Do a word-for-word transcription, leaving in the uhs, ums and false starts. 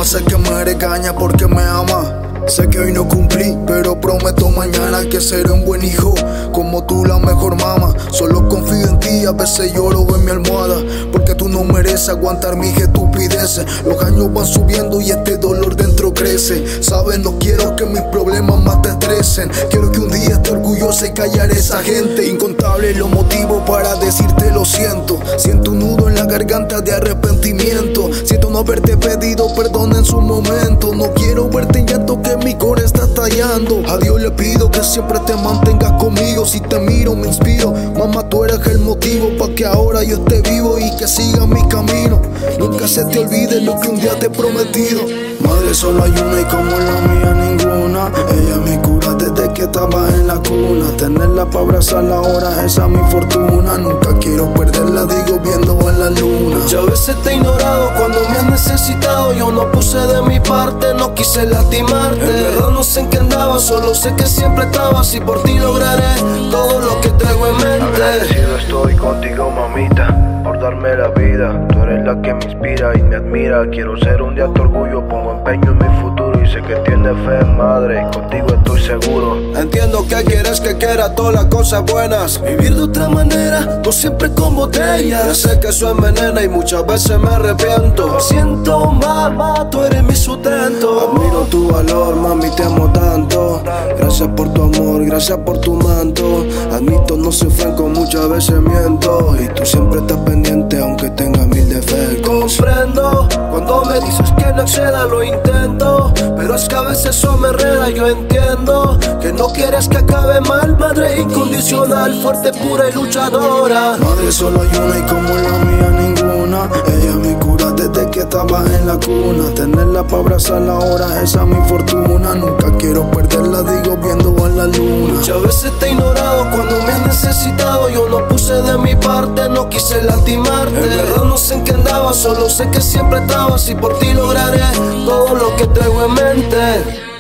cama, sé que me regaña porque me ama. Sé que hoy no cumplí, pero prometo mañana que seré un buen hijo, como tú la mejor mamá. Solo confío en ti, a veces lloro en mi almohada, porque tú no mereces aguantar mis estupideces. Los años van subiendo y este dolor dentro crece. Sabes, no quiero que mis problemas más te estresen. Quiero que un día esté orgullosa y callar a esa gente. Incontables los motivos para decirte lo siento. Siento un nudo en la garganta de arrepentimiento. Siento no haberte pedido perdón en su momento. No quiero verte en llanto, que mi corazón está estallando. A Dios le pido que siempre te mantengas conmigo. Si te miro me inspiro. Mamá, tú eres el motivo pa' que ahora yo esté vivo y que siga mi camino. Nunca se te olvide lo que un día te he prometido. Madre, solo hay una y como la mía ninguna. Ella me cura desde que estaba en la cuna. Tenerla pa' abrazarla ahora, esa es mi fortuna. Nunca quiero perderla, digo viendo a la luna. Muchas veces te he ignorado cuando me has necesitado. Yo no puse de mi parte, no quise lastimarte. En verdad no sé en qué andaba, solo sé que siempre estabas. Y por ti lograré todo lo que traigo en mente. Agradecido estoy contigo, mamita, por darme la vida. Tú eres la que me inspira y me admira. Quiero ser un día tu orgullo, pongo empeño en mi futuro. Y sé que tienes fe, madre, y contigo estoy seguro. Entiendo que quieres que quiera todas las cosas buenas, vivir de otra manera, no siempre con botellas. Ya sé que eso envenena y muchas veces me arrepiento. Siento, mamá, tú eres mi sustento. Admiro tu valor, mami, te amo tanto. Gracias por tu amor, gracias por tu manto. Admito, no soy franco, muchas veces miento. Y tú siempre estás pendiente aunque tengas mil defectos. Comprendo cuando me dices que no exceda, lo intento, pero es que a veces eso me enreda. Yo entiendo que no quieres que acabe mal. Madre incondicional, fuerte, pura y luchadora. Madre, solo hay una y como la mía ninguna. Ella me cura desde que estaba en la cuna. Tenerla pa' abrazarla ahora, esa es mi fortuna. Nunca quiero perderla, digo viendo a la luna. Muchas veces te he ignorado cuando me has necesitado. Yo no puse de mi parte, no quise lastimarte. En verdad no sé en qué andaba, solo sé que siempre estabas. Y por ti lograré todo lo que traigo en mente.